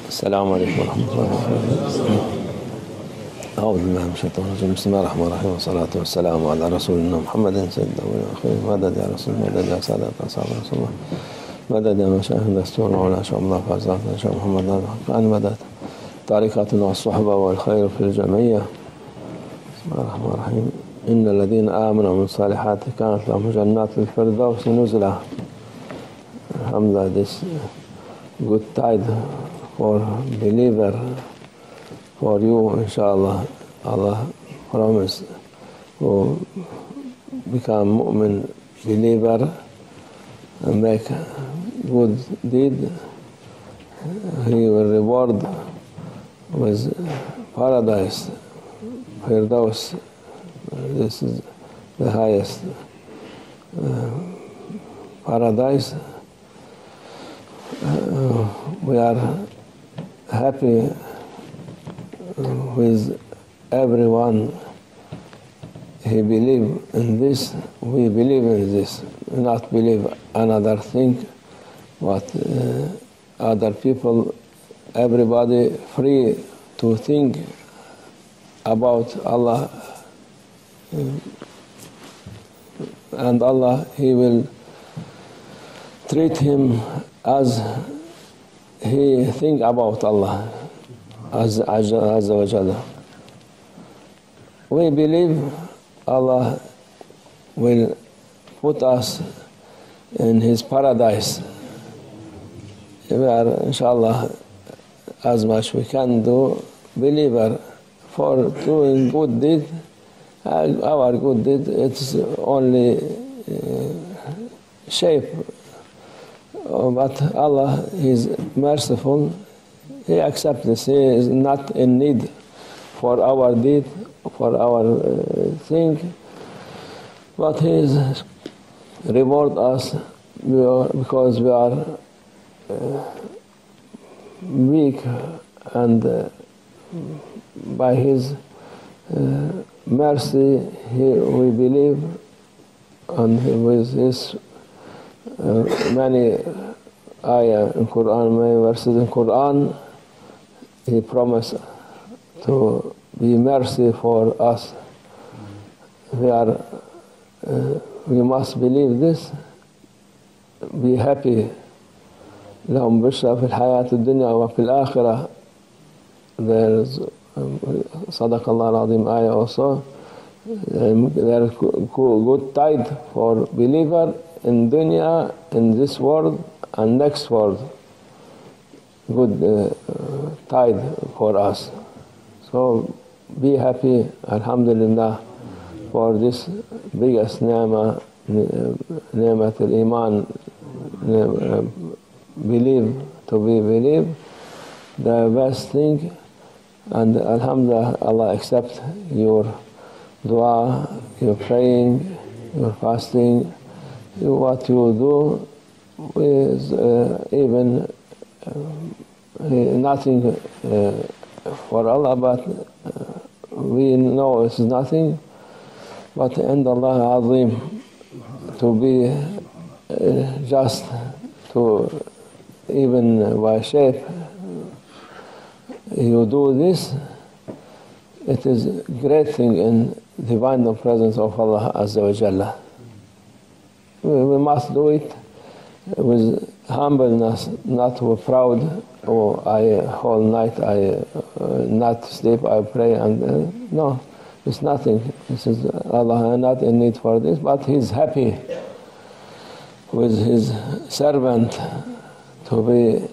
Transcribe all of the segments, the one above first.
السلام عليكم ورحمة الله وبركاته. أعوذ بالله من الشيطان الرجيم. بسم الله الرحمن الرحيم والصلاة والسلام على رسولنا محمد سيد الأولين والآخرين. مدد يا رسول الله، مدد يا سادة أصحاب رسول الله، مدد يا مشايخ دستور ولا شاء الله فازات إن شاء محمد عن مدد طريقتنا والصحبة والخير في الجميع. بسم الله الرحمن الرحيم. إن الذين آمنوا من الصالحات كانت لهم جنات الفردوس نزلا. Alhamdulillah, this good tide for believer, for you, inshallah. Allah promise to become mu'min believer and make good deed. He will reward with paradise, Firdaus. This is the highest paradise. We are happy with everyone. He believe in this, we believe in this. Not believe another thing, but other people, everybody free to think about Allah. And Allah, He will treat him as he think about Allah, Azza wa Jalla. We believe Allah will put us in His paradise. We are, inshallah, as much we can do, believer, for doing good deed. Our good deed, it's only shape. But Allah is merciful. He accepts this. He is not in need for our deed, for our thing. But He is reward us because we are weak, and by His mercy we believe, and with His many ayah in Quran, many verses in Quran, He promised to be mercy for us. We must believe this. Be happy. لهم بشرى في الحياة الدنيا وفي الآخرة. There is صدق الله العظيم ayah also. There is good tide for believer in dunya, in this world and next world. Good tide for us. So be happy, alhamdulillah, for this biggest ni'mah, ni'mat al-iman, believe, to be believe, the best thing. And alhamdulillah, Allah accept your dua, your praying, your fasting, what you do is even nothing for Allah, but we know it's nothing. But in Allah Azim, to be just to even by shape, you do this, it is a great thing in divine presence of Allah Azza wa Jalla. We must do it with humbleness, not with proud. Oh, I whole night I not sleep, I pray, and no, it's nothing. This is Allah not in need for this, but He's happy with His servant to be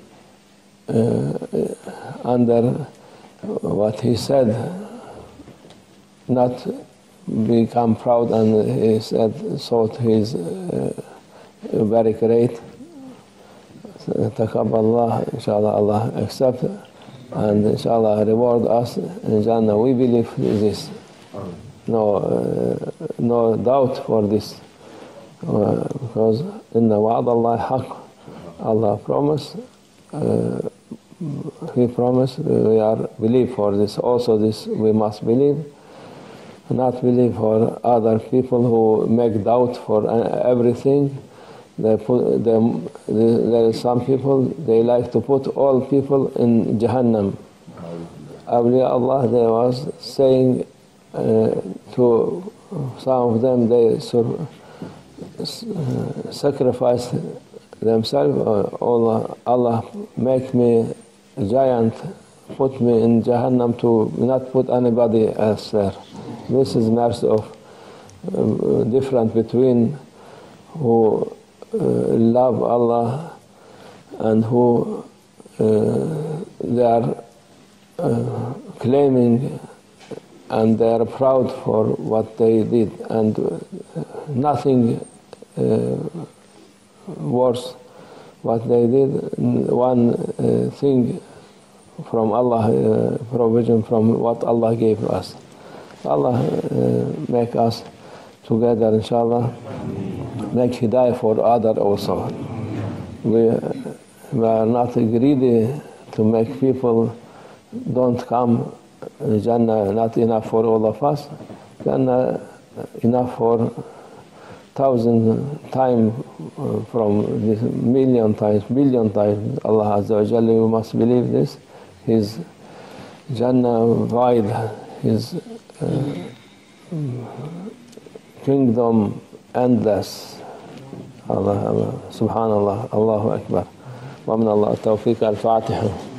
under what He said, not become proud, and He said, thought He's very great. Taqabballah, inshallah, Allah accept, and inshallah reward us in Jannah. We believe this. No doubt for this. Because inna wa'ad Allah haqq. Allah promised, He promised, we are believe for this. Also this we must believe. Not believe for other people who make doubt for everything. there are some people, they like to put all people in Jahannam. Awliya Allah, they was saying to some of them, they sacrifice themselves. Allah make me a giant, put me in Jahannam to not put anybody else there. This is mercy of difference between who love Allah and who they are claiming and they are proud for what they did, and nothing worse what they did. One thing from Allah, provision from what Allah gave us. Allah make us together, inshallah, make hidayah for others also. We are not greedy to make people don't come. Jannah not enough for all of us. Jannah enough for 1,000 times, from this million times, billion times. Allah Azza wa Jalla, you must believe this. His Jannah wide, His kingdom endless. Allah, Subhanallah, Allahu Akbar. Wa min Allah tawfiq al-Fatiha.